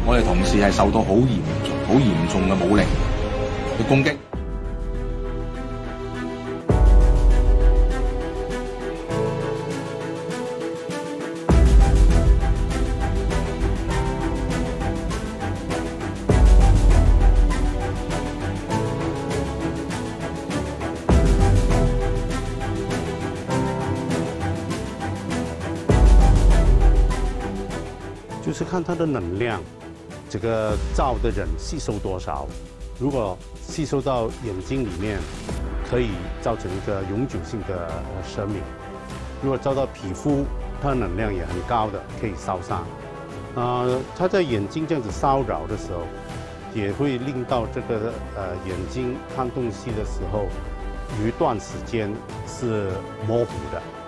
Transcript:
我哋同事係受到好嚴重嘅武力嘅攻擊。 就是看它的能量，这个照的人吸收多少。如果吸收到眼睛里面，可以造成一个永久性的生命；如果照到皮肤，它的能量也很高的，可以烧伤。它在眼睛这样子骚扰的时候，也会令到这个眼睛看东西的时候，有一段时间是模糊的。